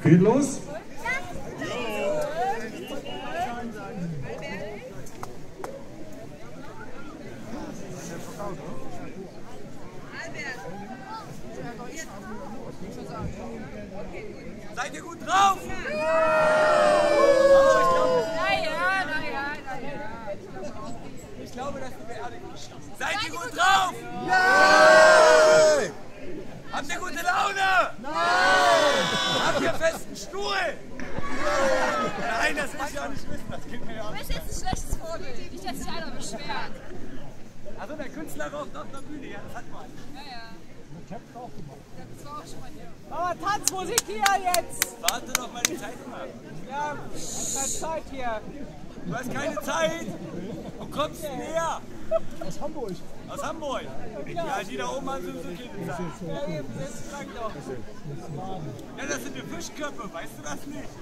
Geht los. Seid ihr gut drauf? Ich glaube, dass die Beerdigung schafft. Seid ihr gut drauf? Nein! Habt ihr gute Laune? Nein! Habt ihr festen Stuhl? Nein, das muss ich auch nicht wissen. Das geht mir ja auch nicht. Du bist jetzt ein schlechtes Vorbild. Nicht, dass sich einer beschwert. Also der Künstler raucht auf der Bühne, ja, das hat man. Ja. Das war auch schon mal hier. Aber Tanzmusik hier jetzt! Warte doch mal die Zeit mal. Ja, keine Zeit hier. Du hast keine Zeit. Wo kommst du denn her? Aus Hamburg. Aus Hamburg? Ja, die da oben haben so keine Zeit. Ja, eben, das sag ich doch. Ja, das sind die Fischköpfe, weißt du das nicht?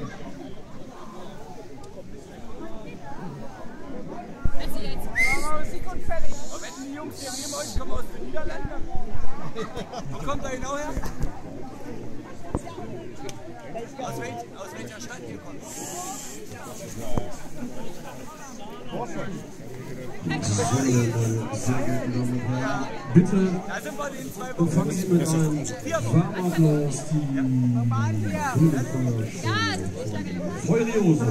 Also jetzt. Machen wir Musik und fertig. Aber wenn die Jungs hier neben euch kommen aus den Niederlanden, wo kommt er genau her? Aus welcher Stadt ihr kommt? Bitte Da sind wir in 2 empfangen Sie mit einem warmen Applaus die Feurioso.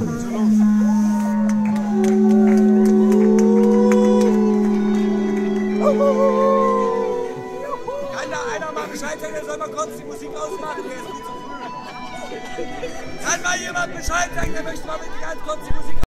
Kann da einer mal Bescheid sagen, der soll mal kurz die Musik ausmachen, der ist viel zu früh. Kann mal jemand Bescheid sagen, der möchte mal mit ganz kurz die Musik ausmachen.